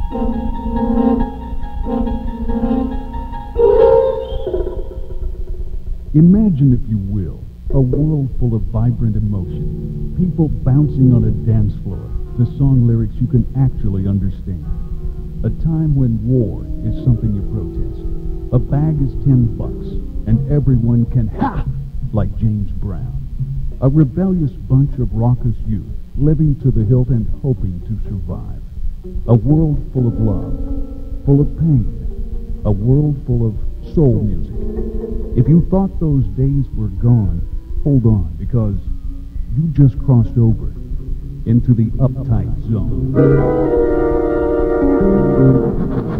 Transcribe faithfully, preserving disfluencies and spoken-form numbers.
Imagine, if you will, a world full of vibrant emotion, people bouncing on a dance floor to song lyrics you can actually understand. A time when war is something you protest. A bag is ten bucks, and everyone can ha! Like James Brown. A rebellious bunch of raucous youth living to the hilt and hoping to survive. A world full of love, full of pain. A world full of soul music. If you thought those days were gone, hold on, because you just crossed over into the uptight zone.